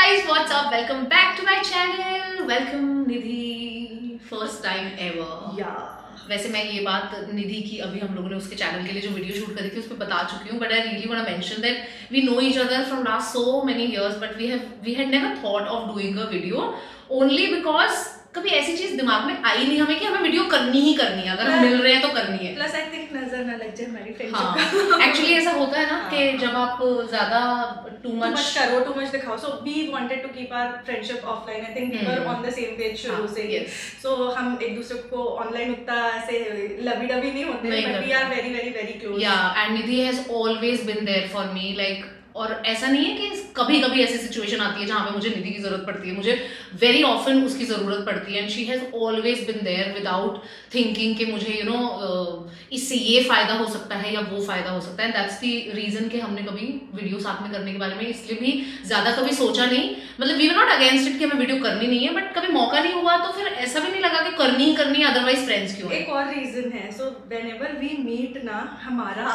guys, what's up? Welcome back to my channel. Welcome Nidhi, first time ever. Yeah. वैसे मैं ये बात निधि की अभी हम लोगों ने उसके चैनल के लिए जो वीडियो शूट करी थी उस पर बता चुकी हूँ, but I really want to mention that we know each other from last so many years, but we had never thought of doing a video only because कभी ऐसी चीज दिमाग में आई नहीं हमें कि हमें वीडियो करनी ही करनी है, अगर हम मिल रहे हैं तो करनी है। प्लस आई थिंक नजर ना लग जाए हमारी फ्रेंडशिप। हाँ, एक्चुअली ऐसा होता है ना कि जब आप ज्यादा टू मच दिखाओ, so we wanted to keep our friendship offline. I think we were on the same page शुरू से ही, सो हम एक दूसरे को ऑनलाइन उतना ऐसे लवी डवी नहीं होते, but we are very very very close. Yeah and Nidhi has always been there for me, like, और ऐसा नहीं है कि कभी कभी ऐसी सिचुएशन आती है जहाँ पे मुझे निधि की जरूरत पड़ती है, मुझे वेरी ऑफन उसकी जरूरत पड़ती है, and she has always been there without thinking कि मुझे इससे ये फायदा हो सकता है या वो फायदा हो सकता है। दैट्स द रीजन कि हमने कभी वीडियो साथ में करने के बारे में इसलिए भी ज्यादा कभी सोचा नहीं, मतलब we were not against it कि हमें वीडियो करनी नहीं है, बट कभी मौका नहीं हुआ तो फिर ऐसा भी नहीं लगा कि करनी ही करनी है, अदरवाइज फ्रेंड्स क्यों। एक और रीजन है, सो व्हेनेवर वी मीट ना हमारा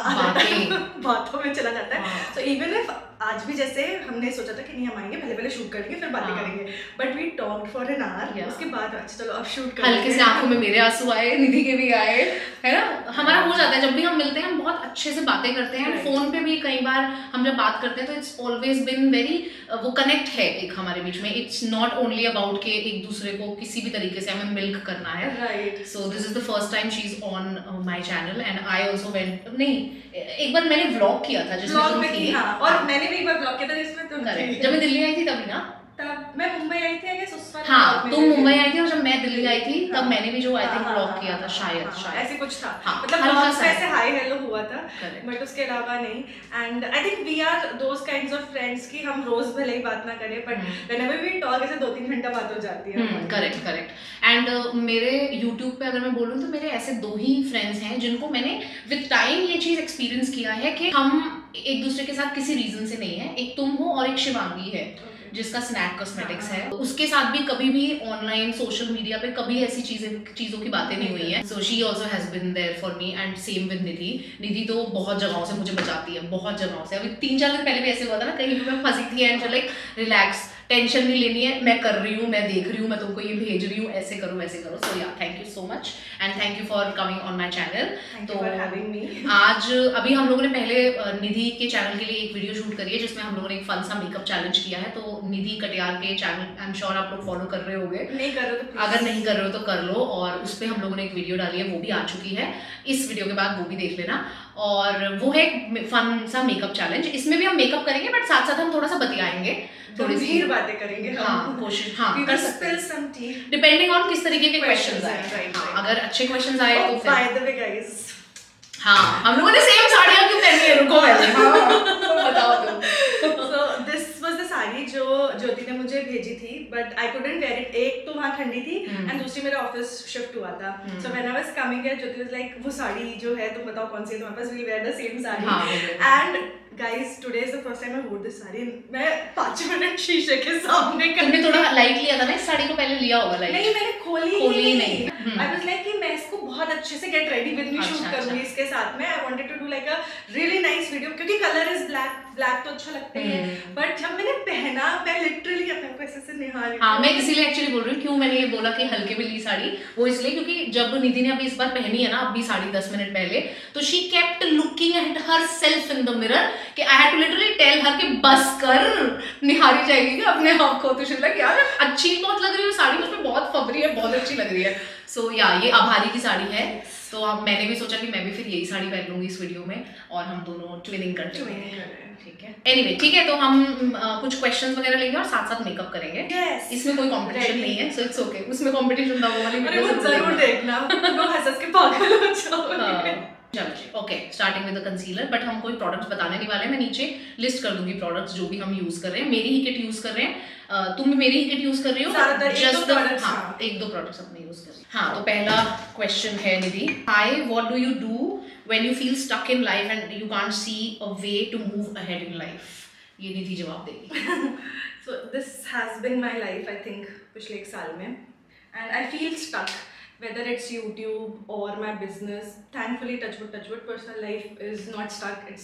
बातों में चला जाता है। सो इवन इफ आज भी जैसे हमने सोचा था कि नहीं हम आएंगे, पहले शूट करेंगे फिर बातें करेंगे, but we talked for an hour, उसके बाद अच्छा चलो अब शूट करेंगे। हल्के से आंखों में मेरे आंसू आए, निधि के भी आए, है ना, हमारा हो जाता है जब भी हम मिलते हैं, हम बहुत अच्छे से बातें करते हैं। फोन पे भी कई बार हम जब बात करते हैं तो इट्स ऑलवेज बिन वेरी, वो कनेक्ट है एक हमारे बीच में। इट्स नॉट ओनली अबाउट के एक दूसरे को किसी भी तरीके से हमें मिल्क करना है, right. So this is the first time she is on my channel and I also went, नहीं एक बार मैंने व्लॉग किया था जिसमें तुम थी, हाँ, और मैंने भी एक बार व्लॉग किया था जिसमें तुम थी। जब मैं दिल्ली आई थी तभी ना, तब मैं मुंबई आई थी, उस वाले हाँ तुम मुंबई आई थी और जब मैं दिल्ली आई थी तब मैंने भी जो आई थिंक व्लॉग किया था, शायद ऐसे कुछ था, हाँ, मतलब हल्का सा ऐसे हाई हेलो हुआ था, बट उसके अलावा नहीं। And I think we are those kinds of friends की हम रोज भले ही बात ना करें, बट व्हेनेवर वी टॉक ऐसे 2-3 घंटा बात हो जाती है। करेक्ट। एंड मेरे यूट्यूब पे अगर मैं बोलूँ तो मेरे ऐसे 2 ही फ्रेंड्स हैं जिनको मैंने विद टाइम ये चीज एक्सपीरियंस किया है कि हम एक दूसरे के साथ किसी रीजन से नहीं है। एक तुम हो और एक शिवांगी है जिसका स्नैक कॉस्मेटिक्स है, उसके साथ भी कभी भी ऑनलाइन सोशल मीडिया पे कभी ऐसी चीजों की बातें नहीं हुई है। So she also has been there for me and same with Nidhi तो बहुत जगहों से मुझे बचाती है, बहुत जगहों से। अभी 3-4 दिन पहले भी ऐसे हुआ था ना, कहीं भी मैं फंसी थी एंड लाइक रिलैक्स, टेंशन नहीं लेनी है, मैं कर रही हूँ, मैं देख रही हूँ, मैं तुमको ये भेज रही हूँ, ऐसे करो वैसे करो। So yeah thank you so much and thank you for coming on my channel. तो आज अभी हम लोगों ने पहले निधि के चैनल के लिए एक वीडियो शूट करी है जिसमें हम लोगों ने एक फन सा मेकअप चैलेंज किया है। तो निधि कटियार के चैनल आई एम श्योर आप लोग फॉलो कर रहे होंगे, नहीं कर रहे तो अगर नहीं कर रहे हो तो कर लो, और उस पर हम लोगों ने एक वीडियो डाली है, वो भी आ चुकी है। इस वीडियो के बाद वो भी देख लेना, और वो है फन सा मेकअप चैलेंज। इसमें भी हम मेकअप करेंगे बट साथ साथ हम थोड़ा सा बतियाएंगे, थोड़ी सी बातें करेंगे, हाँ कोशिश, हाँ कर सकते हैं डिपेंडिंग ऑन किस तरीके के क्वेश्चंस आए। अगर अच्छे क्वेश्चंस आए तो बाय द वे गाइस, हाँ हम लोगों ने सेम साड़ियाँ क्यों पहनी है, रुको पहले बताओ तुम। So this was the sari जो ज्योति ने मुझे भेजी थी, but I couldn't wear it. एक तो वहाँ ठंडी थी एंड दूसरी मेरा ऑफिस शिफ्ट हुआ था। So when I was coming here, Jyoti was like वो साड़ी जो है तुम बताओ कौन सी है तुम्हारे पास, we wear the same sari. And guys today is the first time I wore this sari. मैं 5 मिनट शीशे के सामने तुमने थोड़ा लाइट लिया था ना इस साड़ी को, पहले लिया होगा लाइट? नहीं मैंने खोली नहीं। आई वाज लाइक कि मैं इसको बहुत अच्छे से get ready with me shoot करूंगी इसके साथ में। I wanted to do like a really nice video, क्योंकि कलर इज ब्लैक तो अच्छा लगता है, बट जब मैंने पहना मैं लिटरली अपने को ऐसे से निहार। हाँ मैं इसीलिए एक्चुअली बोल रही हूँ, क्यों मैंने ये बोला कि हल्के में ली साड़ी, वो इसलिए क्योंकि जब निधि ने अभी इस बार पहनी है ना, अभी साड़ी 10 मिनट पहले, तो she kept looking at herself in the mirror कि I had to literally tell her कि बस कर, निहारी जाएगी कि अपने आप को। तो शी लाइक यार अच्छी बहुत लग रही है साड़ी, उसमें बहुत फबरी है, बहुत अच्छी लग रही है। सो या ये आभारी की साड़ी है, तो अब मैंने भी सोचा कि मैं भी फिर यही साड़ी पहन लूंगी इस वीडियो में, और हम दोनों ट्विनिंग करते हैं, ठीक है। एनीवे ठीक है, तो हम कुछ क्वेश्चंस वगैरह लेंगे और साथ साथ मेकअप करेंगे। इसमें कोई कंपटीशन नहीं है, सो इट्स ओके। उसमें कंपटीशन था वो वाली वीडियो जरूर देखना, लोग हंस के पागल हो जाओगे। चलो okay, starting with the concealer, but हम कोई प्रोडक्ट्स बताने नहीं वाले हैं। मैं नीचे लिस्ट कर दूंगी प्रोडक्ट्स जो भी हम यूज कर रहे हैं। मेरी ही किट यूज कर रहे हैं, तुम भी मेरी ही किट यूज कर रही हो, जस्ट हाँ 1-2 प्रोडक्ट्स अपने यूज कर रही हो। हाँ तो पहला क्वेश्चन है Nidhi, hi what do you do when you feel stuck in life and you can't see a way to move ahead in life? ये निधि जवाब देगी। So this has been my life I think पिछले 1 साल में, and I feel stuck whether it's YouTube or my business. Thankfully, touch wood, personal life is not stuck. It's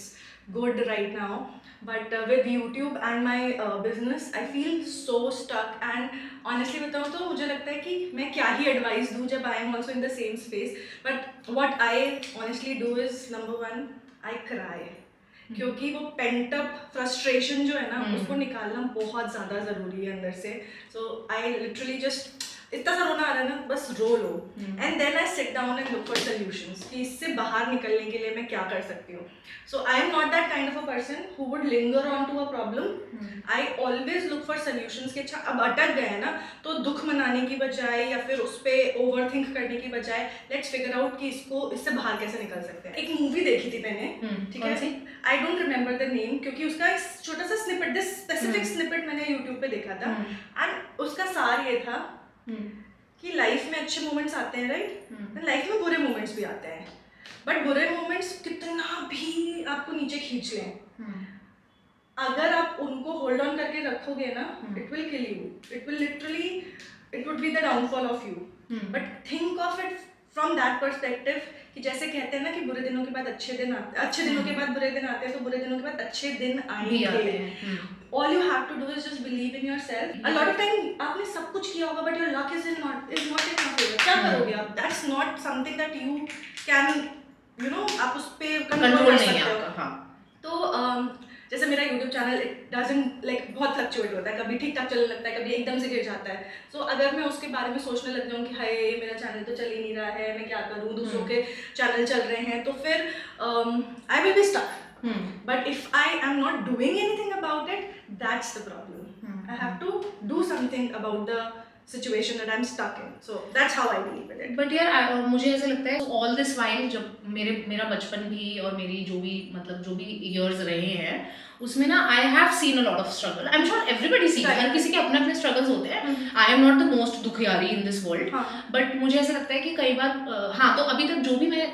good right now. But with YouTube and my business, I feel so stuck. And honestly बताऊँ तो मुझे लगता है कि मैं क्या ही advice दूँ जब I am also in the same space. But what I honestly do is, number one, I cry. क्योंकि वो पेंट अप फ्रस्ट्रेशन जो है ना उसको निकालना बहुत ज़्यादा ज़रूरी है अंदर से. सो आई लिटरली जस्ट इतना सा रोना आ रहा है ना, बस रो लो. And then I sit down and look for solutions कि इससे बाहर निकलने के लिए मैं क्या कर सकती हूँ. So I am not that kind of a person who would linger on to a problem. I always look for solutions कि अच्छा अब अटक गए हैं ना, तो दुख मनाने की बजाय या फिर उस पर ओवर थिंक करने की बजाय लेट्स फिगर आउट कि इससे बाहर कैसे निकल सकते हैं. एक मूवी देखी थी मैंने, ठीक है, I don't remember the name, क्योंकि उसका एक छोटा सा स्निपेट, दिस स्पेसिफिक स्निपेट मैंने यूट्यूब पे देखा था. एंड उसका सार ये था कि लाइफ में अच्छे मोमेंट्स आते हैं, राइट, लाइफ में बुरे मोमेंट्स भी आते हैं. बट बुरे मोमेंट्स कितना भी आपको नीचे खींच लें, अगर आप उनको होल्ड ऑन करके रखोगे ना, it will kill you. It will literally, it would be the downfall of you. But think of it from that perspective कि जैसे कहते हैं ना कि बुरे दिनों के बाद अच्छे दिन आते, अच्छे दिनों के बाद बुरे दिन आते हैं, तो बुरे दिनों के बाद अच्छे दिन आएंगे. All you have to do is just believe in yourself. A lot of time आपने सब कुछ किया होगा, but your luck is not in your favor. क्या करोगे आप? That's not something that you can, you know, आप उस पे कंट्रोल नहीं है आपका. हाँ. तो जैसे मेरा YouTube चैनल, इट डजंट लाइक बहुत फ्लक्चुएट होता है, कभी ठीक ठाक चलने लगता है, कभी एकदम से गिर जाता है. सो अगर मैं उसके बारे में सोचने लग जाऊँ कि हाय मेरा चैनल तो चल ही नहीं रहा है, मैं क्या करूँ, दूसरों के चैनल चल रहे हैं, तो फिर I will be stuck. But if I am not doing anything about it, that's the problem. I have to do something about the situation that I'm stuck in. So that's how I believe in it. But यार मुझे ऐसा लगता है all this while जब मेरा बचपन भी और मेरी जो भी years रहे हैं उसमें ना I have seen a lot of struggle. I'm sure everybody sees. हर किसी के अपने अपने struggles होते हैं. I am not the most दुखियारी in this world. But मुझे ऐसा लगता है कि कई बार हाँ, तो अभी तक जो भी मैं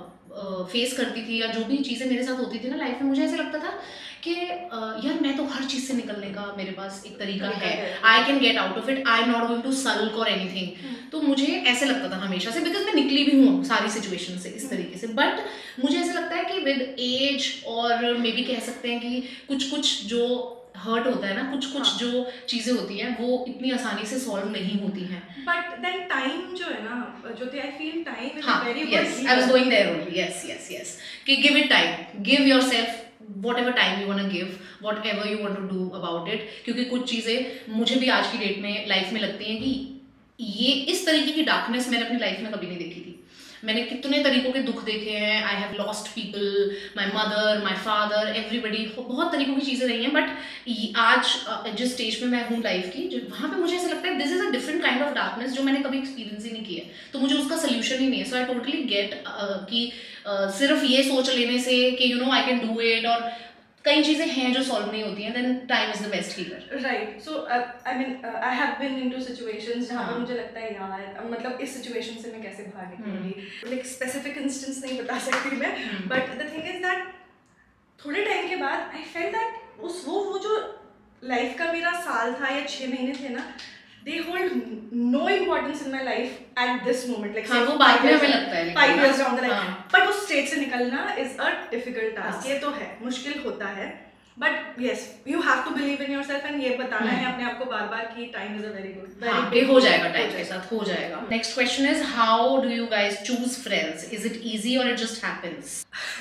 फेस करती थी या जो भी चीज़ें मेरे साथ होती थी ना लाइफ में, मुझे ऐसा लगता था कि यार मैं तो हर चीज़ से निकलने का मेरे पास एक तरीका है. I can get out of it. I am not going to sulk और एनीथिंग. तो मुझे ऐसे लगता था हमेशा से, बिकॉज मैं निकली भी हूँ सारी सिचुएशन से इस तरीके से. बट मुझे ऐसा लगता है कि विद एज और मे बी कह सकते हैं कि कुछ जो हर्ट होता है ना, कुछ जो चीजें होती हैं वो इतनी आसानी से सॉल्व नहीं होती हैं. बट देन टाइम जो है ना Jyoti, I feel time is very good. Yes, I was going there only. Yes कि give it time, give yourself whatever time you want to give, whatever you want to do about it. क्योंकि कुछ चीजें मुझे भी आज की date में life में लगती हैं कि ये इस तरीके की डार्कनेस मैंने अपनी लाइफ में कभी नहीं देखी थी. मैंने कितने तरीकों के दुख देखे हैं. I have lost people, my mother, my father, everybody, बहुत तरीकों की चीज़ें रही हैं. बट आज जिस स्टेज पे मैं हूँ लाइफ की, वहाँ पे मुझे ऐसा लगता है this is a different kind of darkness जो मैंने कभी एक्सपीरियंस ही नहीं किया. तो मुझे उसका सोल्यूशन ही नहीं है. सो आई टोटली गेट कि सिर्फ ये सोच लेने से कि you know I can do it, और कई चीजें हैं जो सॉल्व नहीं होती हैं, then time is the best healer. Right. So I mean I have been into situations जहाँ पर मुझे लगता है यार मतलब इस सिचुएशन से मैं कैसे बाहर निकलूंगी. लाइक स्पेसिफिक इंस्टेंस नहीं बता सकती मैं, but the thing is that थोड़े टाइम के बाद आई फेल्ट दैट वो जो लाइफ का मेरा साल था या 6 महीने थे ना, they hold no importance in my life at this moment. Like वो बाद में हमें लगता है 5 years down the line. पर उस स्टेज से निकलना is a difficult task. ये तो है, मुश्किल होता है. But yes, you have to believe in yourself and ये बताना है अपने आप को बार बार कि time is a very good. ये हो जाएगा, टाइम के साथ हो जाएगा. Next question is how do you guys choose friends? Is it easy or it just happens?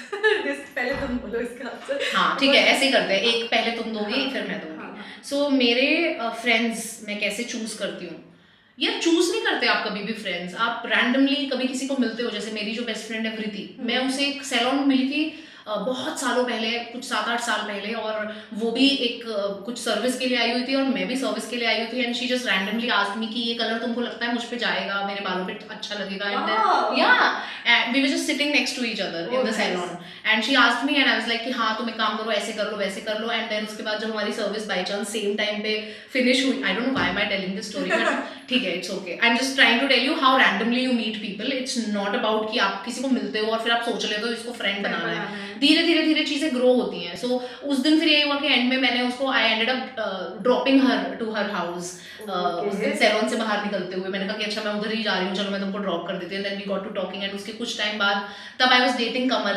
पहले तुम बोलो इसका आंसर. हाँ ठीक है, ऐसे ही करते हैं. एक पहले तुम दोगी फिर मैं दूंगी. सो मेरे फ्रेंड्स मैं कैसे चूज करती हूँ यार, चूज नहीं करते आप कभी भी फ्रेंड्स. आप रैंडमली कभी किसी को मिलते हो. जैसे मेरी जो बेस्ट फ्रेंड है प्रीति, मैं उसे एक सैलून में मिली थी बहुत सालों पहले, कुछ 7-8 साल पहले, और वो भी एक कुछ सर्विस के लिए आई हुई थी और मैं भी सर्विस के लिए आई हुई थी. And she just randomly asked me कि ये कलर तुमको लगता है मुझ पे जाएगा, मेरे बालों पे अच्छा लगेगा. And then yeah we were just sitting next to each other in the salon and she asked me and I was like कि हाँ तुम एक काम करो, ऐसे कर लो वैसे कर लो. एंड देन उसके बाद जब हमारी service by chance same time पे फिनिश हुई, I don't know why am I telling this story, but ठीक है, it's okay. I am just trying to tell you how randomly you meet people. It's not about कि आप किसी को मिलते हो और फिर आप सोच लेते हो इसको फ्रेंड बनाना है. धीरे धीरे धीरे चीजें ग्रो होती हैं. सो उस दिन फिर यही हुआ कि एंड में मैंने उसको I ended up dropping her to her house. उस दिन सैलून से बाहर निकलते हुए मैंने कहा कि अच्छा मैं उधर ही जा रही हूँ, चलो मैं तुमको ड्रॉप कर देती हूँ. Then we got to talking एंड उसके कुछ टाइम बाद तब आई वाज डेटिंग कमल.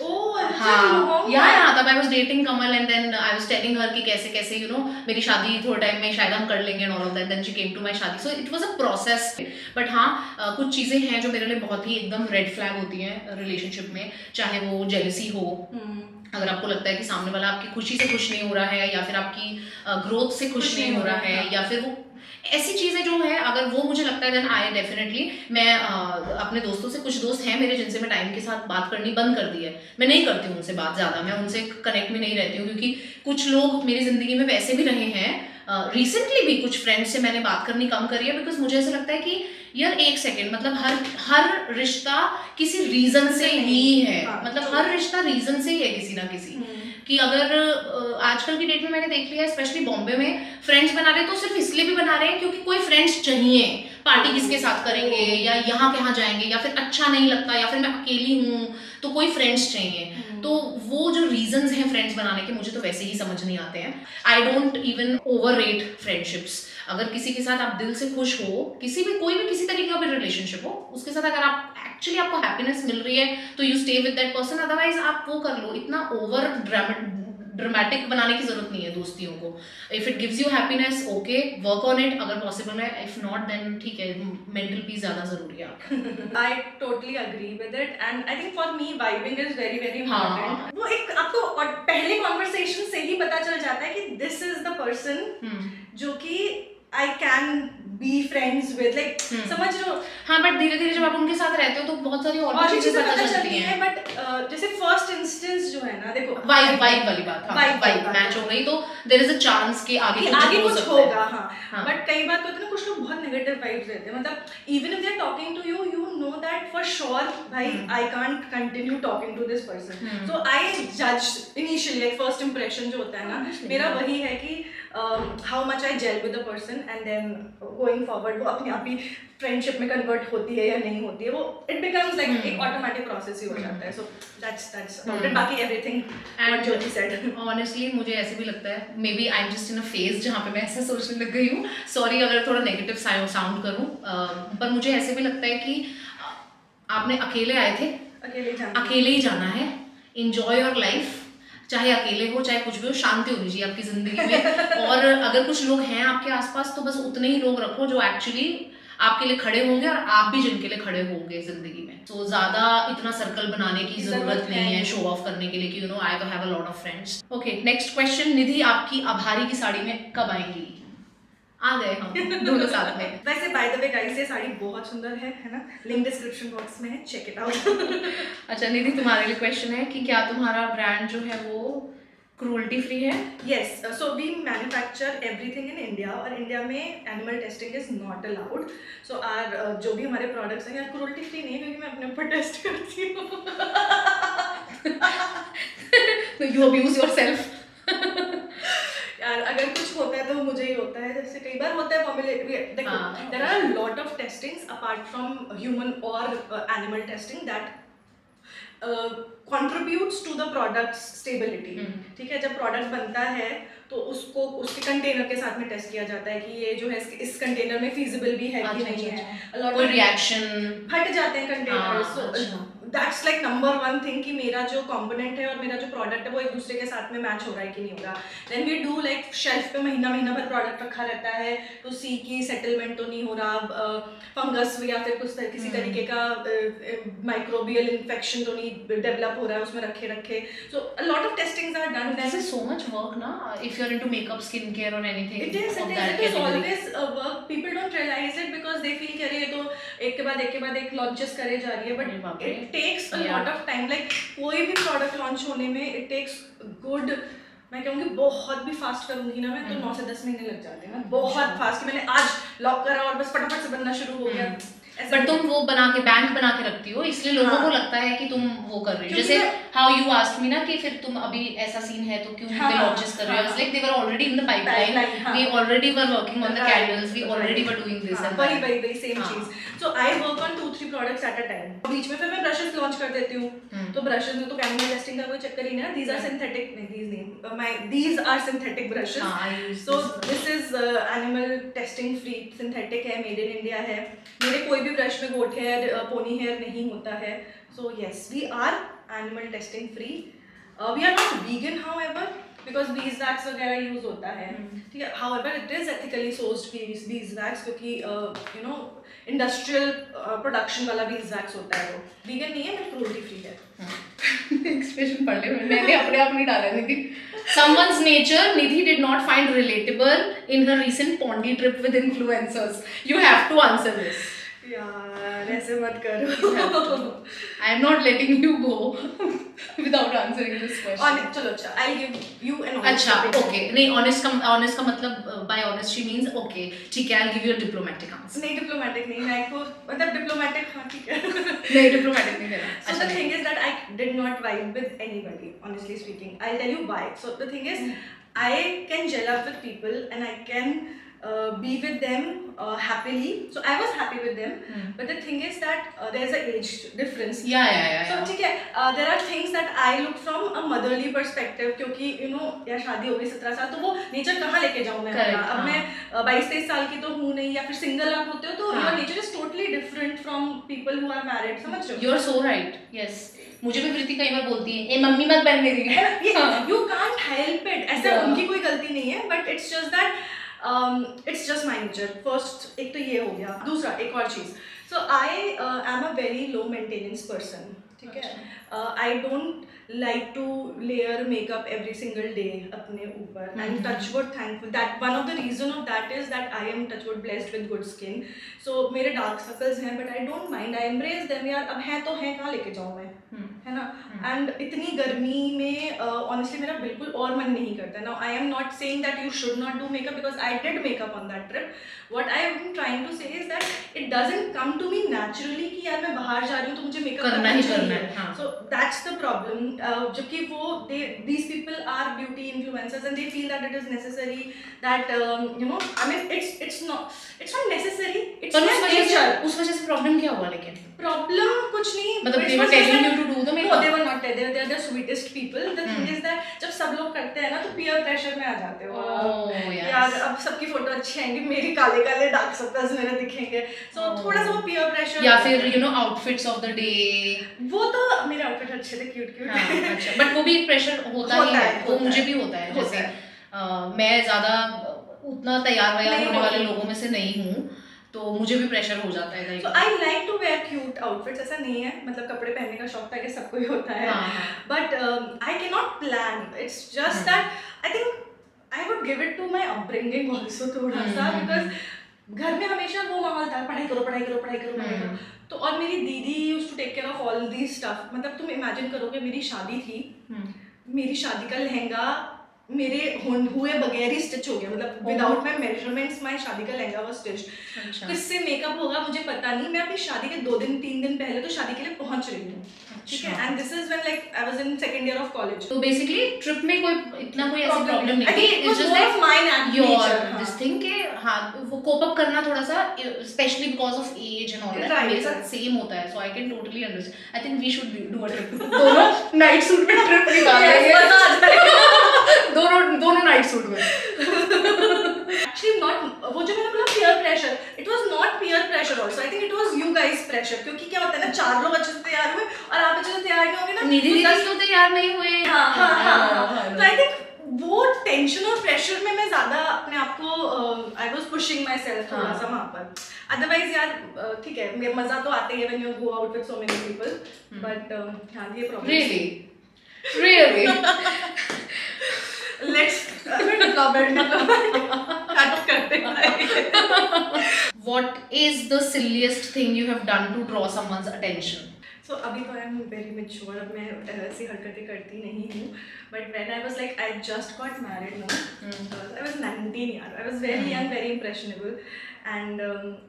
हाँ या तब I was dating Kamal and then I was telling her कि कैसे कैसे यू नो मेरी शादी थोड़े टाइम में शायद हम कर लेंगे and all of that. Then she came to my शादी. So it was a process. But हाँ कुछ चीजें हैं जो मेरे लिए बहुत ही एकदम रेड फ्लैग होती हैं रिलेशनशिप में. चाहे वो जेलसी हो, अगर आपको लगता है कि सामने वाला आपकी खुशी से खुश नहीं हो रहा है या फिर आपकी ग्रोथ से खुश नहीं हो रहा है या फिर वो ऐसी चीजें जो है, अगर वो मुझे लगता है देन आई डेफिनेटली मैं अपने दोस्तों से, कुछ दोस्त हैं मेरे जिनसे मैं टाइम के साथ बात करनी बंद कर दी है. मैं नहीं करती हूँ उनसे बात ज़्यादा, मैं उनसे कनेक्ट में नहीं रहती हूँ क्योंकि कुछ लोग मेरी जिंदगी में वैसे भी रहे हैं. रिसेंटली भी कुछ फ्रेंड्स से मैंने बात करनी कम करी है बिकॉज मुझे ऐसा लगता है कि यार एक सेकेंड, मतलब हर रिश्ता किसी रीजन से ही है. मतलब हर रिश्ता रीजन से ही है किसी ना किसी. कि अगर आजकल की डेट में मैंने देख लिया है स्पेशली बॉम्बे में फ्रेंड्स बना रहे तो सिर्फ इसलिए भी बना रहे हैं क्योंकि कोई फ्रेंड्स चाहिए, पार्टी किसके साथ करेंगे या यहाँ कहाँ जाएंगे या फिर अच्छा नहीं लगता या फिर मैं अकेली हूँ तो कोई फ्रेंड्स चाहिए. तो वो जो रीजंस हैं फ्रेंड्स बनाने के मुझे तो वैसे ही समझ नहीं आते हैं. I don't even overrate friendships. अगर किसी के साथ आप दिल से खुश हो, किसी भी कोई भी किसी तरीके का भी रिलेशनशिप हो, उसके साथ अगर आप एक्चुअली आपको हैप्पीनेस मिल रही है तो you stay with that person. Otherwise आप वो कर लो. इतना ओवर ड्रामेटिक बनाने की जरूरत नहीं है दोस्तियों को. If it gives you happiness okay, work on it अगर पॉसिबल है. इफ नॉट देन ठीक है, मेंटल पीस ज्यादा जरूरी है. I totally agree with it and I think for me vibing is very very important. वो एक आपको पहले कॉन्वर्सेशन से ही पता चल जाता है कि दिस इज द पर्सन जो कि I can be friends with, like समझ रहे हो. हाँ बट धीरे धीरे जब आप उनके साथ रहते हो तो बहुत सारी और चीजें पता चलती हैं. बट जैसे फर्स्ट इंस्टेंस जो है ना, देखो वाइब वाली बात, वाइब मैच हो गई तो देयर इज अ चांस कि आगे कुछ होगा. हाँ बट कई बार होता है ना, कुछ लोग बहुत नेगेटिव वाइब्स देते हैं. मतलब even if they are talking to you, you know that for sure भाई I can't continue talking to this person. So I जज इनिशियली, लाइक फर्स्ट इंप्रेशन जो होता है ना मेरा वही है कि how much I gel with the person and then going forward वो अपने आप ही फ्रेंडशिप में कन्वर्ट होती है या नहीं होती है. वो it becomes like एक ऑटोमेटिक प्रोसेस ही हो जाता है. So that's about it. बाकी everything what Jyoti said. Honestly मुझे ऐसे भी लगता है, maybe I am just in a phase जहाँ पे मैं ऐसे सोचने लग गई हूँ. सॉरी अगर थोड़ा नेगेटिव साउंड करूँ, पर मुझे ऐसे भी लगता है कि आपने अकेले आए थे, अकेले ही जाना है. enjoy your life, चाहे अकेले हो चाहे कुछ भी हो, शांति होनी चाहिए आपकी जिंदगी में. और अगर कुछ लोग हैं आपके आसपास तो बस उतने ही लोग रखो जो एक्चुअली आपके लिए खड़े होंगे और आप भी जिनके लिए खड़े होंगे जिंदगी में. तो ज्यादा इतना सर्कल बनाने की जरूरत नहीं है शो ऑफ करने के लिए कि यू नो आई तो have a lot of friends. Okay next question. Nidhi आपकी आभारी की साड़ी में कब आएंगी? आ गए हम दोनों साथ में. वैसे बाय द वे गाइस ये साड़ी बहुत सुंदर है ना, लिंक डिस्क्रिप्शन बॉक्स में है, चेक इट आउट. अच्छा निधि तुम्हारे लिए क्वेश्चन है कि क्या तुम्हारा ब्रांड जो है वो क्रूल्टी फ्री है? Yes, so we manufacture everything in India और इंडिया में animal testing is not allowed. So our जो भी हमारे प्रोडक्ट्स हैं यार क्रूल्टी फ्री नहीं है क्योंकि मैं अपने ऊपर टेस्ट करती हूँ. You abuse yourself. यार अगर कुछ होता है तो मुझे ही होता है. जैसे कई बार होता है फॉर्मूलेट, देखो there are a lot of testings apart from human और animal testing that contributes to the product's stability. ठीक है, जब प्रोडक्ट बनता है तो उसको उसके कंटेनर के साथ में टेस्ट किया जाता है कि ये जो है इस कंटेनर में feasible भी है कि नहीं है. कोई रिएक्शन फट जाते हैं container. So that's like number one thing कि मेरा जो कंपोनेंट है और मेरा जो प्रोडक्ट है वो एक दूसरे के साथ में मैच हो रहा है कि नहीं हो रहा. Then we do like shelf पे महीना भर प्रोडक्ट रखा रहता है तो सी की सेटलमेंट तो नहीं हो रहा, फंगस या फिर कुछ किसी तरीके का माइक्रोबियल इन्फेक्शन तो नहीं डेवलप हो रहा है उसमें रखे. So a lot of testings are done. This is so much work ना if you're into makeup, skincare or anything. It is always work. People don't realize it because they feel कि अरे ये तो एक के बाद एक launches करे जा रही है, but it takes a lot of time. Like कोई भी product launch होने में it takes good, मैं कहूँगी बहुत भी फास्ट करूँगी ना मैं तो 9 से 10 महीने लग जाते हैं. बहुत फास्ट कि मैंने आज लॉक करा और बस फटाफट से बनना शुरू हो गया. बट तुम वो बना के बैंक बना के रखती हो, इसलिए लोगों को लगता है कि तुम वो कर रही हो। जैसे हाउ यू आस्क्ड मी ना कि फिर तुम अभी ऐसा सीन है तो क्यों दे लॉन्चेस कर रहे हो, it's like they were already in the pipeline, we already were working on the candles, we already were doing this and वही सेम चीज। So I work on 2-3 products at a time, बीच में फिर मैं brushes launch कर देती हूँ। तो ब्रशेस में तो कैमरा टेस्टिंग का कोई चक्कर ही नहीं, these are synthetic, these are synthetic brushes. So this is animal testing free, synthetic है, made in India है। मेरे कोई भी ब्रश में goat hair, pony hair नहीं होता है। So yes, we are animal testing free. We are not vegan, however, because beeswax वगैरह यूज होता है, ठीक है। However, it is ethically sourced beeswax, क्योंकि you know इंडस्ट्रियल प्रोडक्शन वाला beeswax होता है, वो vegan नहीं है, बट क्रूल्टी फ्री है। एक्सप्रेशन पढ़ ले, मैंने अपने आप नहीं डाला। निधि, someone's nature Nidhi did not find relatable in her recent Pondi trip with influencers. You have to answer this. यार ऐसे मत करो। I am not letting you go without answering this question. चलो अच्छा, I'll give you an honest अच्छा okay, नहीं honest का मतलब by honest she means okay, ठीक है, I'll give you a diplomatic answer. नहीं diplomatic नहीं, मैं को मतलब diplomatic हाँ ठीक है। नहीं diplomatic नहीं देना। So the thing is that I did not vibe with anybody, honestly speaking. I'll tell you why. So the thing is, I can gel up with people and I can be with them happily. So I was happy with them, but the thing is that there's an age difference. Yeah. So ठीक है, there are things that I look from a motherly perspective, क्योंकि you know यार शादी हो गई 17 साल, तो वो नेचर कहाँ लेके जाऊँ मैं अपना? अब मैं 22-23 साल की तो हूँ नहीं, या फिर सिंगल आप होते हो तो your nature is totally different from people who are married, समझ रहे हो? You are so right. Yes. मुझे भी प्रीति कई बार बोलती है, ए मम्मी मत बन मेरी। You can't help it. ऐसा उनकी कोई गलती नहीं है, but it's just that it's just my nature. First एक तो ये हो गया, दूसरा एक और चीज, so I am a very low maintenance person, ठीक है। I don't like to layer makeup every single day अपने ऊपर, and touchwood thankful that one of the reason of that is that I am touchwood blessed with good skin. So मेरे dark circles हैं, but I don't mind, I embrace them। यार अब हैं तो हैं, कहाँ लेके जाऊँ मैं, है ना। एंड इतनी गर्मी में ऑनेस्टली मेरा बिल्कुल और मन नहीं करता। Now I am not saying that you should not do makeup, because I did makeup on that trip. What I am trying to say is that it doesn't come to me naturally कि यार मैं बाहर जा रही हूँ तो मुझे makeup करना ही है। So that's the problem. जबकि वो these people are beauty influencers and they feel that it is necessary, that you know I mean it's not necessary, it's nature. उस वजह से प्रॉब्लम क्या हुआ? लेकिन प्रॉब्लम कुछ नहीं, मतलब they were telling you to do the makeup? No, they were not. They are the sweetest people. The thing is that जब सब लोग करते हैं ना तो peer pressure में आ जाते हो। यार अब सबकी फोटो अच्छी आएंगी, मेरी काले काले डार्क सर्कल्स मेरे दिखेंगे, so थोड़ा सा वो peer pressure। या फिर you know outfits of the day, वो तो मेरे आउटफिट अच्छे थे, क्यूट। अच्छा, बट वो भी प्रेशर होता ही है, वो मुझे भी होता है। जैसे मैं ज्यादा उतना तैयार होने वाले लोगों में से नहीं हूँ, तो मुझे भी प्रेशर हो जाता है। So I like to wear cute outfits, ऐसा नहीं है, मतलब कपड़े पहनने का शौक था कि सबको ही होता है, but I cannot plan. It's just that I think I would give it to my upbringing also थोड़ा सा, because घर में हमेशा वो माहौल था, पढ़ाई करो। तो और मेरी दीदी used to take care of all these stuff। मतलब तुम इमेजिन करोगे मेरी शादी थी, मेरी शादी का लहंगा मेरे हुए बगैर ही स्टिच हो गया, मतलब विदाउट माई मेजरमेंट्स माई शादी का लहंगा वो स्टिच। किससे मेकअप होगा मुझे पता नहीं, मैं अपनी शादी के 2-3 दिन पहले तो शादी के लिए पहुंच रही हूँ, ठीक है। And this is when like I was in second year of college. तो बेसिकली ट्रिप में कोई इतना कोई ऐसी प्रॉब्लम नहीं थी, it's just like mine your this thing के हाँ वो कोप अप करना थोड़ा सा, specially because of age and all that, मेरे साथ सेम होता है। So I can totally understand. I think we should do a trip, दोनों नाइट सूट में ट्रिप निकालेंगे, दोनों नाइट सूट में। Actually not, वो जो मैंने बोला peer pressure, it was not peer pressure also. I think it was you guys pressure, क्योंकि क्या होता है ना, 4 लोग अच्छे से तैयार हुए और आप अच्छे से तैयार नहीं होंगे ना, निधि तो तैयार नहीं हुए। हाँ। तो I think वो टेंशन और प्रेशर में मैं ज्यादा अपने आप को I was pushing myself थोड़ा सा वहाँ पर। Otherwise यार ठीक है, मजा तो आता ही है when you go out with so many people, but हाँ ये problem। Really? Let's cut करते हैं। What is the silliest thing you have done to draw someone's attention? सो अभी तो आई एम वेरी मेच्योर, अब मैं ऐसी हरकतें करती नहीं हूँ, but when I was like I just got married no, I was 19 यार, I was very young, very impressionable, and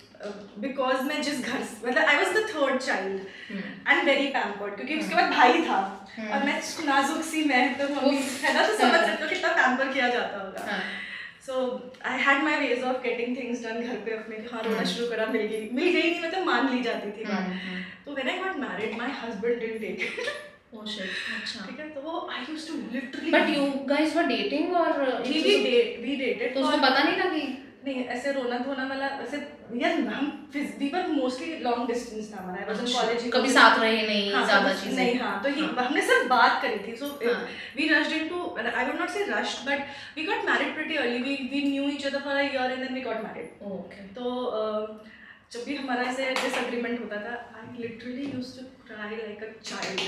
because मैं जिस घर मतलब I was the third child and very pampered, क्योंकि उसके बाद भाई था और मैं नाजुक सी, मैं तो मम्मी है ना, तो समझ सकते हो कितना पैम्पर किया जाता होगा। So I had my ways of getting things done घर पे अपने, हाँ रोना शुरू करा, मिल गई नहीं, मतलब मान ली जाती थी बात। तो when I got married, my husband didn't take it. Oh shit, अच्छा। ठीक है, तो वो I used to literally. But you guys were dating और we dated. तो उसको पता नहीं था कि नहीं ऐसे रोना धोना वाला ऐसे यार, हम we were mostly long distance था हमारा, I was in college, कभी साथ रहे नहीं, ज़्यादा चीजें नहीं, हाँ तो हमने सिर्फ बात करी थी, so we rushed into, I would not say rushed, but we got married pretty early, we knew each other for a year and then we got married. Okay. तो जब भी हमारा ऐसे डिसएग्रीमेंट होता था, I literally used to cry like a child,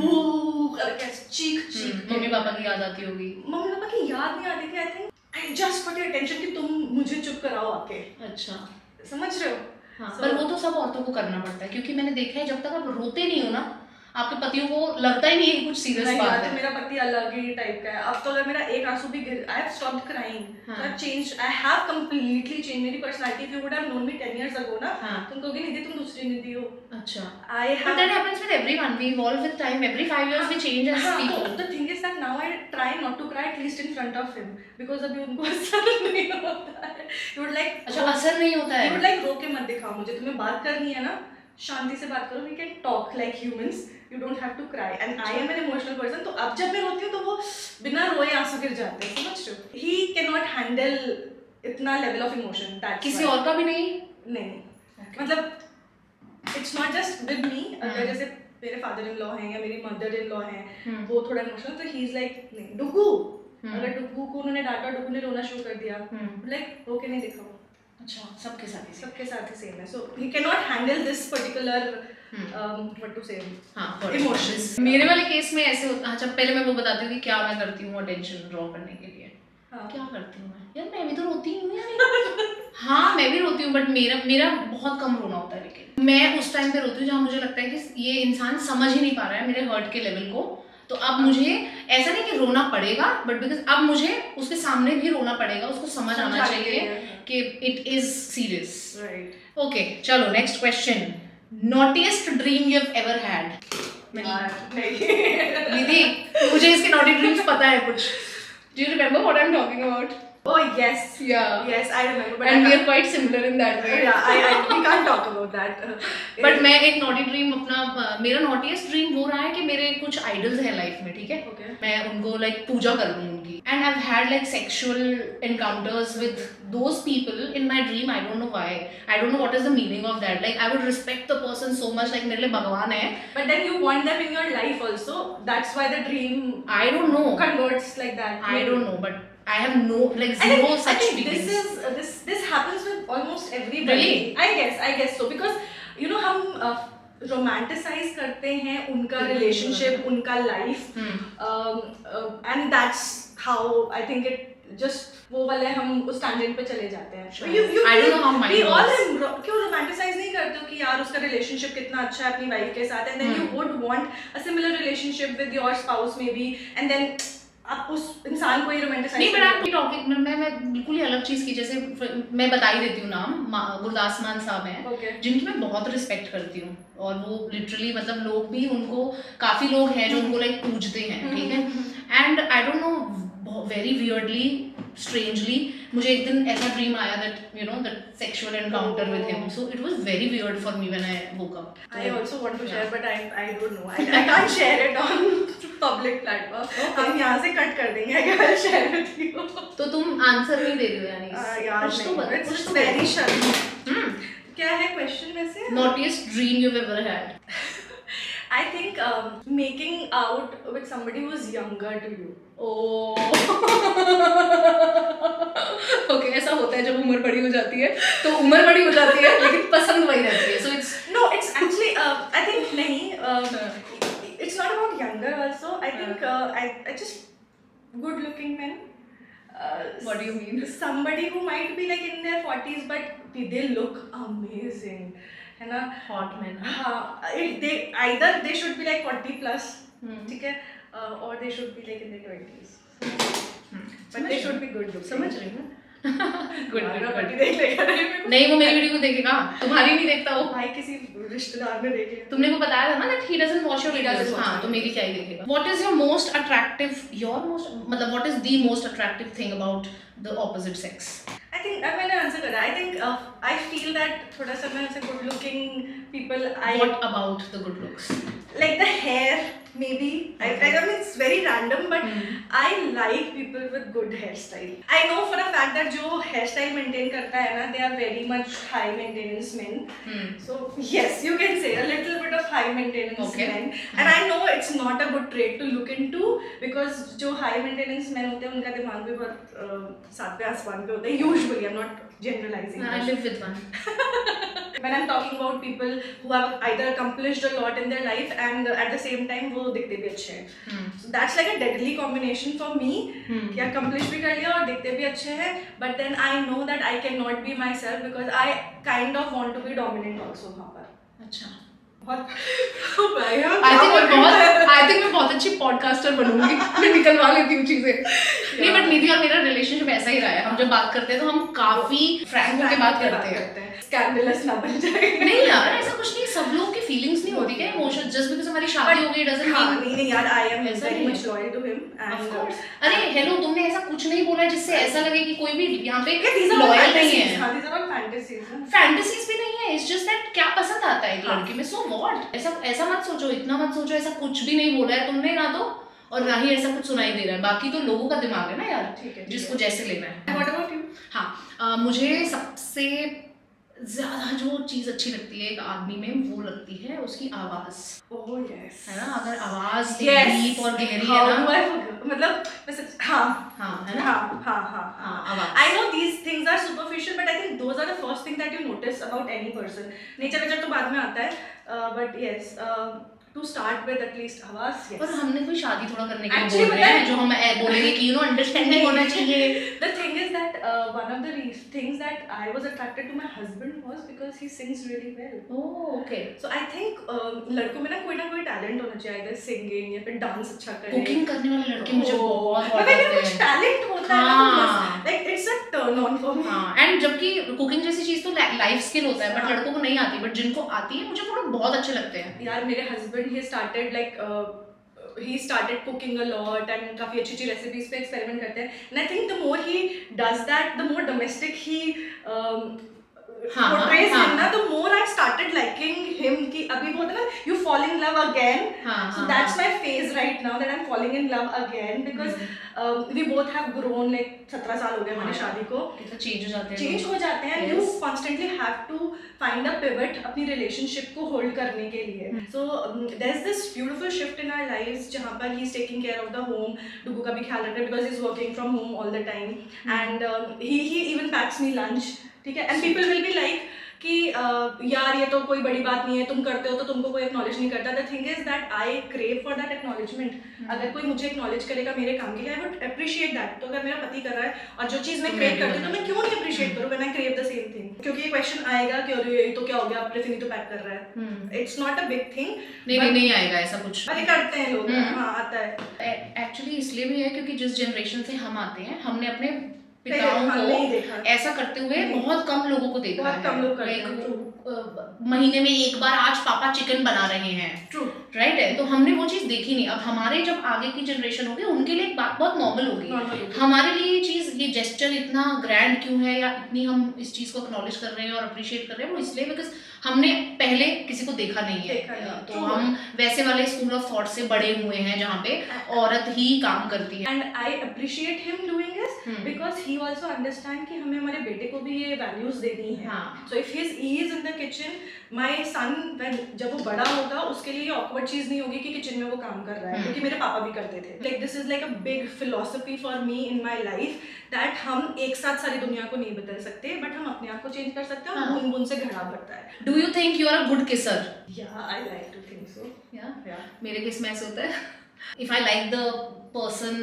करके चीख mummy papa की याद आती होगी? मम्मी पापा की याद नहीं आती थी, I think I just got your attention कि तुम मुझे चुप कराओ आके। अच्छा, समझ रहे हो? हाँ, पर वो तो सब औरतों को करना पड़ता है, क्योंकि मैंने देखा है जब तक आप रोते नहीं हो ना, आपके पतियों को लगता ही नहीं है कुछ सीरियस बात है। मेरा पति अलग ही टाइप का है। अब तो अगर मेरा एक आंसू भी गिर, I have stopped crying. I have changed. I have completely changed मेरी personality. If you would have known me 10 years ago ना, तुम कहोगे निधि तुम दूसरी निधि हो। अच्छा। But that happens with everyone. We evolve with time. Every 5 years we change as people. The thing is that now I try not to cry at least in front of him because अभी उनको असर नहीं होता है। You would like अच्छा असर नहीं होता है। You would like रो के मत दिखाओ मुझे, तुम्हें बात करनी है ना शांति से बात करो, we can talk like humans, you don't have to cry, and I am an emotional person, तो अब जब मैं रोती हूँ तो वो बिना रोए आंसू गिर जाते हैं, समझ रहे हो? He cannot handle इतना level of emotion, that's किसी और का भी नहीं? मतलब it's not just with me, अगर जैसे मेरे फादर इन लॉ हैं या मेरी मदर इन लॉ हैं, वो थोड़ा इमोशनल, तो ही इज लाइक नहीं डुगू, अगर डुगू को उन्होंने डांटा, डुगू ने रोना शुरू कर दिया, लाइक रो के नहीं दिखाओ। अच्छा, सबके साथ ही सेम है, so he can not handle this particular what to say emotions. मेरे वाले केस में ऐसे होता, अच्छा पहले मैं वो बताती हूँ कि क्या मैं करती हूँ अटेंशन ड्रॉ करने के लिए। क्या करती हूँ मैं यार, मैं भी तो रोती हूँ यार। हाँ मैं भी रोती हूँ, बट मेरा बहुत कम रोना होता है, लेकिन मैं उस टाइम पे रोती हूँ जहाँ मुझे लगता है कि ये इंसान समझ ही नहीं पा रहा है मेरे हर्ट के लेवल को, तो अब मुझे ऐसा नहीं कि रोना पड़ेगा, बट बिकॉज अब मुझे उसके सामने भी रोना पड़ेगा, उसको समझ आना चाहिए कि it is serious. Right, okay चलो next question, naughtiest dream you have ever had? दीदी मुझे इसके नॉटी ड्रीम्स पता है कुछ। Do you remember what I'm talking about? Oh yes, yeah, yes I remember. But and we are quite similar in that way. Yeah, we can't talk about that. But मैं एक naughty dream अपना, मेरा naughtiest dream वो रहा है कि मेरे कुछ idols हैं life में, ठीक है? Okay. मैं उनको like पूजा कर लूँ उनकी, and I've had like sexual encounters with those people in my dream. I don't know why. I don't know what is the meaning of that. Like I would respect the person so much, like मेरे लिए भगवान है. But then you want them in your life also. That's why the dream. I don't know. Converts like that. I don't know, but I have no like zero such feelings. This happens with almost everybody. Really? I guess so, because you know हम romanticize करते हैं उनका relationship, उनका life, and that's how I think it just वो वाले हम उस tangent पे चले जाते हैं. I don't know how mine was. क्यों romanticize नहीं करते हो कि यार उसका relationship कितना अच्छा है अपनी wife के साथ, and then you would want a similar relationship with your spouse maybe, and then आप उस इंसान को ही रोमांटिसाइज नहीं, बट आप टॉपिक मैं बिल्कुल ही अलग चीज की, जैसे मैं बता ही देती हूँ नाम, गुरदास मान साहब हैं, जिनकी मैं बहुत रिस्पेक्ट करती हूँ, और वो लिटरली मतलब लोग भी उनको, काफी लोग हैं जो उनको लाइक पूजते हैं, ठीक है, and I don't know very weirdly strangely मुझे एक दिन ऐसा ड्रीम आया that you know that sexual encounter with him, so it was very weird for me when I woke up. I also want to share, but I don't know. I can't share it on public platform. हम यहाँ से cut कर देंगे अगर मैं share with you. तो तुम answer नहीं दे रही हो यानी? यार कुछ तो बता. It's very sharp. क्या है क्वेश्चन वैसे? Naughtiest dream you've ever had? I think making out with somebody who is younger to you. Oh. Okay, ऐसा होता है जब उम्र बड़ी हो जाती है, तो उम्र बड़ी हो जाती है लेकिन पसंद वही रहती है. So it's actually I think नहीं, it's not about younger also. I think I just good looking men. What do you mean? Somebody who might be like in their 40s but they look amazing. है ना, hot man. हाँ, they either they should be like 40 plus, ठीक है, or they should be like in their 20s, but they should be good looking. समझ रही हूँ। Good good देख लेगा नहीं, वो मेरी वीडियो को देखेगा, तुम्हारी नहीं देखता वो। भाई किसी रिश्तेदार में देखे, तुमने को बताया था ना that he doesn't watch your videos। हाँ, तो मेरी क्या ही देखेगा। What is your most attractive, मतलब what is the most attractive thing about the opposite sex? I think मैंने आंसर करा। I think I feel that थोड़ा सा मैं ऐसे good looking people, What about the good looks? Like the hair maybe, I mean it's very random, but I like people with good hairstyle. I know for a fact that जो hairstyle maintain करता है ना, they are very much high maintenance men. So yes, you can say a little bit of high maintenance men, and I know it's not a good trait to look into, because जो high maintenance men होते हैं उनका दिमाग भी बहुत सातवें आसमान पे होता है usually. I'm not generalizing. I live with one. When I'm talking about people who have either accomplished a lot in their life and at the same time वो दिखते भी अच्छे हैं, so that's like a deadly combination for me, कि accomplish भी कर लिया और दिखते भी अच्छे हैं, but then I know that I cannot be myself because I kind of want to be dominant also वहाँ पर। अच्छा, I think मैं बहुत अच्छी पॉडकास्टर बनूंगी। मैं निकलवा लेती हूँ चीजें। नहीं, बट निधि और मेरा रिलेशनशिप ऐसा ही रहा है। हम जब बात करते हैं तो हम काफी फ्रैंक होकर बात करते हैं। स्कैंडलस ना बन जाए। नहीं यार, ऐसा कुछ नहीं, सब लोग की फीलिंग्स नहीं होती क्या, इमोशन, जस्ट बिकॉज़ हमारी शादी हो गई डजंट मीन। नहीं यार, I am very much loyal to him and अरे हेलो, तुमने ऐसा कुछ नहीं बोला जिससे ऐसा लगे कि कोई भी यहाँ पे लॉयल नहीं है। हाँ, these are all fantasies। Fantasies भी नहीं है, इट्स जस्ट दैट क्या पसंद आता है एक लड़की में, सो व्हाट। ऐसा मत सोचो, इतना मत सोचो, ऐसा कुछ भी नहीं बोला है तुमने ना तो, और ना ही ऐसा कुछ सुनाई दे रहा है। बाकी तो लोगों का दिमाग है ना यार, ठीक है, जिसको जैसे लेना है। What about you? हाँ, मुझे सबसे ज्यादा जो चीज अच्छी लगती है एक आदमी में, वो लगती है उसकी आवाज। Oh yes। है ना, अगर आवाज डीप और गहरी है ना, मतलब हाँ है ना, हाँ आवाज। I know these things are superficial, but I think those are the first thing that you notice about any person. Nature तो बाद में आता है, but yes, to start with at least आवाज। yes। और हमने कोई शादी थोड़ा करने के लिए बोल रहे हैं, जो हम बोलेंगे कि अंडरस्टैंडिंग होना चाहिए। The thing is that one of the things that I was attracted to my husband was because he sings really well. Oh, okay. So I think लड़कों में ना कोई टैलेंट होना चाहिए, either singing या फिर डांस अच्छा करे। कुकिंग करने वाले लड़के मुझे बहुत पसंद है। कुछ टैलेंट होता है ना, like it's a turn on for me। And जबकि कुकिंग जैसी चीज तो लाइफ स्किल होता है, बट लड़कों को नहीं आती, बट जिनको आती है मुझे वो लोग बहुत अच्छे लगते हैं। यार मेरे husband he started cooking a lot and काफी अच्छी रेसिपीज पे एक्सपेरिमेंट करते हैं, and I think the more he does that, the more domestic he portrays him ना, the more I started liking him। कि अभी बोलते ना, you fall in love again। So that's my phase right now, that I'm falling in love again because we both have grown, like 17 साल हो गए हमारी शादी को। चेंज हो जाते हैं, you constantly have to find a pivot अपनी relationship को hold करने के लिए। So there's this beautiful shift in our lives जहाँ पर he's taking care of the home, डुगू का भी ख्याल रख रहा है because he's working from home all the time, and he even packs me lunch, ठीक है, and people will be like कि यार ये तो कोई बड़ी बात नहीं है, तुम करते हो तो तुमको कोई एक्नॉलेज नहीं करता। The thing is that I crave for that acknowledgement. अगर कोई मुझे एक्नॉलेज करेगा मेरे काम के लिए, आई वुड अप्रिशिएट दैट। तो अगर मेरा पति कर रहा है और जो चीज मैं क्रेव करती हूँ तो मैं क्यों नहीं अप्रिशिएट करूँ when I crave the same thing. क्योंकि ये क्वेश्चन आएगा कि अरे ये तो क्या हो गया, आप टिफिन तो पैक कर रहा है। It's not a big thing. नहीं आएगा ऐसा कुछ, अरे करते हैं लोग। हाँ, आता है। एक्चुअली इसलिए भी है क्योंकि जिस जनरेशन से हम आते हैं, हमने अपने पिताओं को ऐसा करते हुए बहुत कम लोगों को देखा है। कम लोग करते हैं। महीने में एक बार आज पापा चिकन बना रहे हैं, ट्रू, राइट है, तो हमने वो चीज देखी नहीं। अब हमारे जब आगे की जनरेशन होगी उनके लिए बात बहुत नॉर्मल होगी। हमारे लिए ये चीज, ये जेस्चर इतना ग्रैंड क्यों है, या इतनी हम इस चीज को एक्नॉलेज कर रहे हैं और अप्रिशिएट कर रहे हैं, वो इसलिए बिकॉज हमने पहले किसी को देखा नहीं है। तो हम वैसे वाले स्कूल ऑफ थॉट से बड़े हुए हैं जहाँ पे औरत ही काम करती है। And I appreciate him doing this because he also understand कि हमें हमारे बेटे को भी ये वैल्यूज देनी है। So if he is in the kitchen, my son जब वो बड़ा होगा उसके लिए ऑकवर्ड चीज नहीं होगी कि किचन में वो काम कर रहा है, क्योंकि मेरे पापा भी करते थे। Like this is like a big philosophy for me in my life, that हम एक साथ सारी दुनिया को नहीं बदल सकते, बट हम अपने आप को चेंज कर सकते हैं। और बूंद बूंद से घड़ा भरता है। Do you think you are a good kisser? Yeah I like to think so. या मेरे केस में ऐसे होता है, if I like the person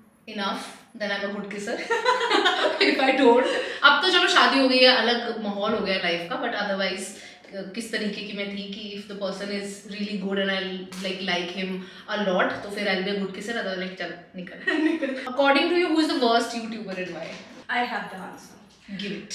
enough then I'm a good kisser। If I don't, अब तो चलो शादी हो गई है, अलग माहौल हो गया लाइफ का, बट अदरवाइज किस तरीके की मैं थी कि if the person is really good and I like him a lot तो फिर I will be good kisser, otherwise चल निकल. According to you who is the worst YouTuber and why? I have the answer. Give it.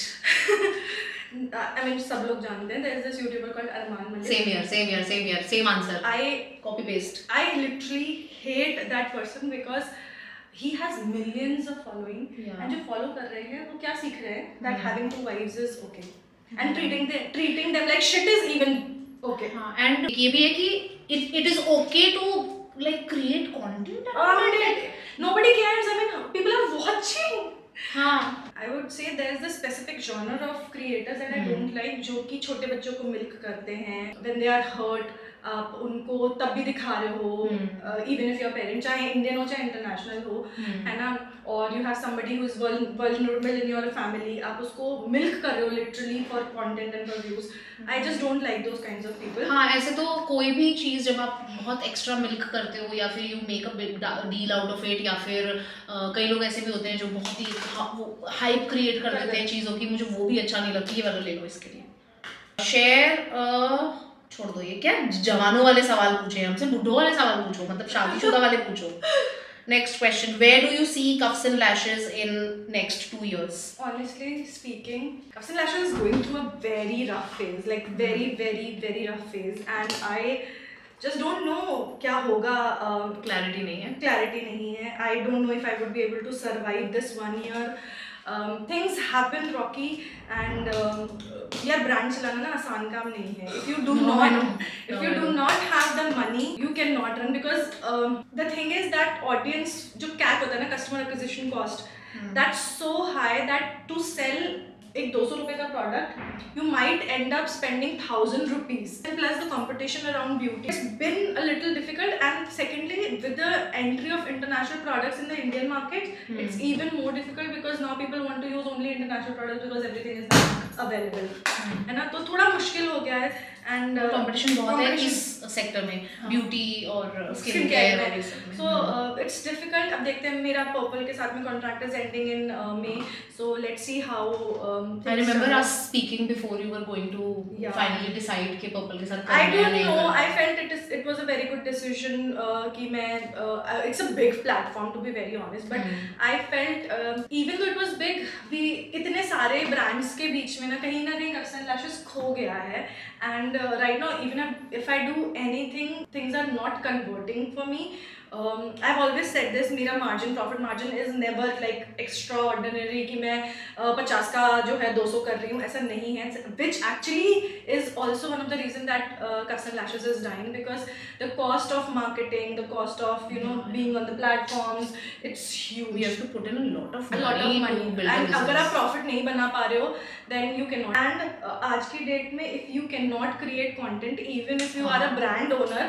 I mean, सब लोग जानते हैं. There is this YouTuber called Arman Malik. Same here. Same answer. Copy paste. I literally hate that person because he has millions of following. Yeah. And जो follow कर रहे हैं वो क्या सीख रहे हैं? That having 2 wives is okay. And treating them like shit is even okay. हाँ, and ये भी है कि it is okay to like create content. Nobody cares. I mean, people are watching. हाँ. I would say there is a specific genre of creators that I don't like, जो कि छोटे बच्चों को मिल्क करते हैं. When they are hurt, आप उनको तब भी दिखा रहे हो, even if your parent चाहे इंडियन हो चाहे इंटरनेशनल हो, है ना. और you have somebody who is vulnerable in your family, आप उसको मिल्क कर रहे हो literally for content and for views. I just don't like those kinds of people. हाँ, ऐसे तो कोई भी चीज़ जब आप बहुत एक्स्ट्रा मिल्क करते हो या फिर you make a big deal out of it, या फिर कई लोग ऐसे भी होते हैं जो बहुत ही हाइप क्रिएट कर देते हैं चीज़ों की, मुझे वो भी अच्छा नहीं लगता. ये वाला ले लो इसके लिए. शेयर छोड़ दो. ये क्या जवानों वाले सवाल पूछे हमसे, बुढ़ों वाले सवाल पूछो, मतलब शादीशुदा वाले पूछो. Next question. Where do you see Cuffs and Lashes in next 2 years? Honestly speaking, Cuffs and Lashes is going through a very rough phase, like very rough phase, and I just don't know क्या होगा. Clarity नहीं है. I don't know if I would be able to survive this 1 year. Things happen rocky, and यार brand चलाना ना आसान काम नहीं है. If you do not have the money, you cannot run, because the thing is that audience जो CAC होता है ना, customer acquisition cost, that's so high that to sell एक 200 रुपए का product, you might end up spending 1000 rupees. And plus the competition around beauty, it's been a little difficult. And secondly, with the entry of international products in the Indian market, it's even more difficult, because now people want to use only international products because everything is now available. है ना, तो थोड़ा मुश्किल हो गया है. And competition बहुत है इस सेक्टर में, ब्यूटी और स्किन केयर और इस सब में. So it's difficult. अब देखते हैं, मेरा पर्पल के साथ में contract is ending in May, so let's see how. I remember us speaking before you were going to finally decide कि पर्पल के साथ. I don't know. I felt it was a very good decision कि मैं it's a big platform, to be very honest, but I felt even though it was big, we इतने सारे brands के बीच में ना कहीं Cuffs and Lashes खो गया है. And right now, even if I do anything, things are not converting for me. I've always said this, मेरा profit margin is never like extraordinary कि मैं 50 का जो है 200 कर रही हूँ, ऐसा नहीं है. Which actually is also one of the reason that Cuffs and Lashes is dying, because the cost of marketing, the cost of being on the platforms, it's huge. We have to put in a lot of money. And अगर आप profit नहीं बना पा रहे हो, then you cannot. And आज की date में if you cannot create content, even if you are a brand owner,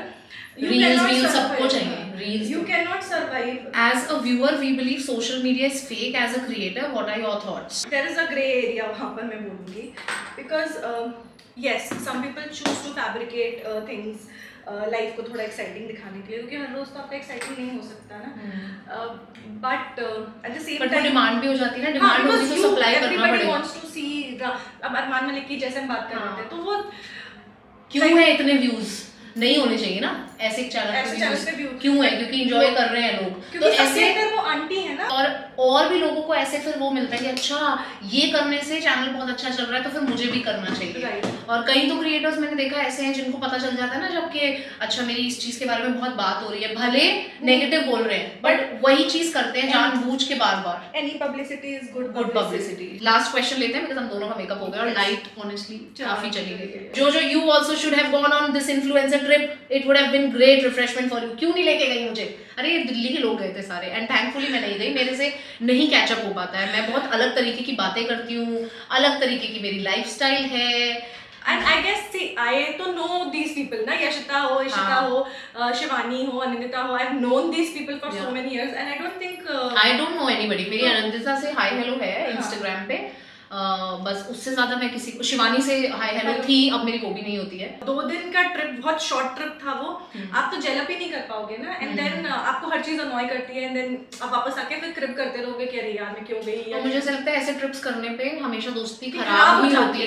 Reels सबको चाहिए. Reels. You cannot survive. As a viewer, we believe social media is fake. As a creator, what are your thoughts? There is a grey area वहाँ पर मैं बोलूँगी, because yes, some people choose to fabricate things. Life को थोड़ा exciting दिखाने के लिए, क्योंकि हर रोज तो आपका एक्साइटिंग नहीं हो सकता ना. But at the same time demand भी हो जाती है ना. डिमांड होगी तो सप्लाई करना पड़ेगा. Everybody wants to see. अब अरमान मलिक की जैसे हम बात कर रहे थे, तो वो क्यों है इतने व्यूज नहीं होने चाहिए ना ऐसे चैनल पे व्यू क्यों है? क्योंकि एंजॉय कर रहे हैं लोग, तो ऐसे वो आंटी है ना. और भी लोगों को ऐसे फिर वो मिलता है कि अच्छा ये करने से चैनल बहुत अच्छा चल रहा है, तो फिर मुझे भी करना चाहिए. और कई तो क्रिएटर्स मैंने देखा ऐसे हैं जिनको पता चल जाता है ना जब कि अच्छा मेरी इस चीज के बारे में बहुत बात हो रही है, भले नेगेटिव बोल रहे हैं बट वही चीज करते हैं जानबूझ के बार बार. Any publicity is good publicity. Last question लेते हैं, बिकॉज़ हम दोनों का मेकअप हो गया और लाइट ऑनेस्टली काफी चली गई. जो you also should have gone on this influencer trip. It would have been great refreshment for you. क्यों नहीं लेके गई मुझे? अरे ये दिल्ली के लोग गए थे सारे, एंड थैंकफुली मैं नहीं गई. मेरे से नहीं कैचअप हो पाता है. मैं बहुत अलग तरीके की बातें करती हूँ, अलग तरीके की मेरी लाइफस्टाइल है. And I guess, see, I to know these people ना, यशिता हो, इशिता हो, शिवानी हो, अनिंदिता हो. I've known these people for so many years, and I don't think I don't know anybody. मेरी अनिंदिता से हाय हेलो है इंस्टाग्राम पे, बस उससे ज्यादा मैं किसी को. शिवानी से हाय हेलो थी, अब मेरी वो भी नहीं होती है. 2 दिन का ट्रिप, बहुत शॉर्ट ट्रिप था वो. आप तो जेल अप ही नहीं कर पाओगे ना, एंड देन आपको हर चीज अनॉय करती है, एंड देन आप वापस आके फिर क्रिप करते रहोगे कि अरे यार मैं क्यों गई. तो मुझे ऐसा लगता है ऐसे ट्रिप्स करने पे हमेशा दोस्ती खराब ही होती है.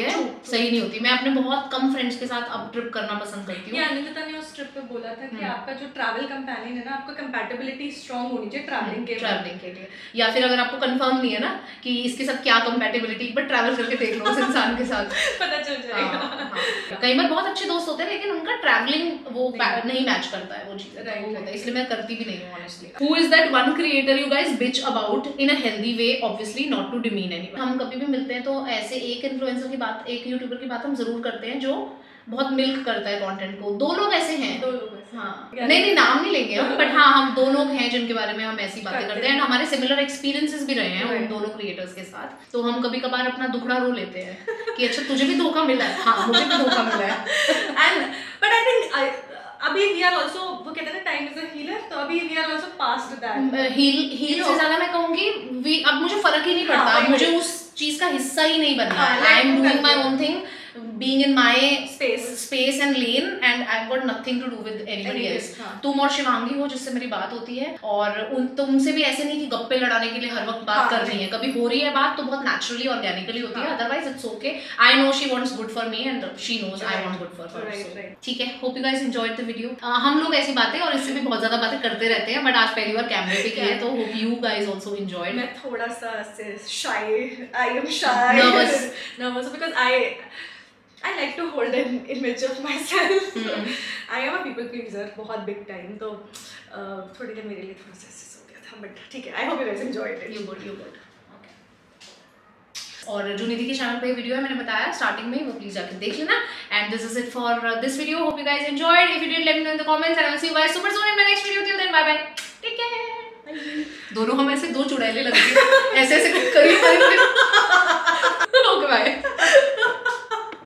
सही नहीं होती। मैं अपने बहुत कम फ्रेंड्स के साथ अब ट्रिप करना पसंद करती हूँ। अनिंदिता ने उस ट्रिप पे बोला था कि आपका जो ट्रैवल कंपेनियन है ना, आपका कंपैटिबिलिटी स्ट्रांग होनी चाहिए ट्रैवलिंग के लिए, या फिर अगर आपको कंफर्म नहीं है ना कि इसके साथ क्या कंपैटिबिलिटी, बट ट्रैवल करके देख लो उस इंसान के साथ पता चल जाएगा। कई बार बहुत अच्छे दोस्त होते हैं लेकिन उनका ट्रैवलिंग वो नहीं मैच करता है वो चीज़, वो होता है, इसलिए मैं करती भी नहीं हूँ honestly. Who is that one creator you guys bitch about in a healthy way, obviously not to demean anyone. हम कभी भी मिलते हैं तो ऐसे एक इन्फ्लुएंसर की बात, एक यूट्यूबर की बात हम जरूर करते हैं जो बहुत मिल्क करता है कंटेंट को। दो लोग ऐसे हैं, हाँ, नहीं नाम नहीं लेंगे हम, बट हाँ हम दो लोग हैं जिनके बारे में हम ऐसी बातें करते हैं, एंड हमारे सिमिलर एक्सपीरियंसेस भी रहे हैं उन दोनों क्रिएटर्स के साथ। तो हम कभी कभार अपना दुखड़ा रो लेते हैं कि अच्छा तुझे भी धोखा मिला है, हाँ मुझे भी धोखा मिला है। एंड बट आई थिंक अभी वी आर आल्सो, वो कहते हैं ना टाइम इज अ हीलर, तो अभी we are also past that. Heal से ज्यादा मैं कहूंगी अब मुझे फर्क ही नहीं पड़ता, अब मुझे उस चीज का हिस्सा ही नहीं बनना है। I am doing my own thing, being in my space and lane, and I've got nothing to do with anybody else. तुम और शिवांगी हो जिससे मेरी बात होती है, और तुमसे भी ऐसे नहीं कि गप्पे लड़ाने के लिए हर वक्त बात कर रही है। कभी हो रही है बात तो बहुत नेचुरली ऑर्गेनिकली होती है, otherwise it's okay. I know she wants good for me and she knows I want good for her. ठीक है, hope you guys enjoyed the video. हम लोग ऐसी बातें और इससे भी बहुत ज्यादा बातें करते रहते हैं, बट आज पहली बार कैमरे पे की है, तो hope you guys also enjoyed. मैं थोड़ा सा shy, I am shy, nervous because I like to hold an image of myself. I am a people pleaser, बहुत big time, तो थोड़ी देर मेरे लिए थोड़ा सा हो गया था, बट ठीक है। I hope you guys enjoyed it. You good. Okay. और जो निधि के चैनल पे वीडियो है मैंने बताया स्टार्टिंग में, वो प्लीज जाकर देख लेना। And this is it for this video. Hope you guys enjoyed. If you did, let me know in the comments, and I will see you guys super soon in my next video. Till then, bye bye. Take care. दोनों हम ऐसे दो चुड़ैले लग गए, ऐसे करीब। Okay, bye.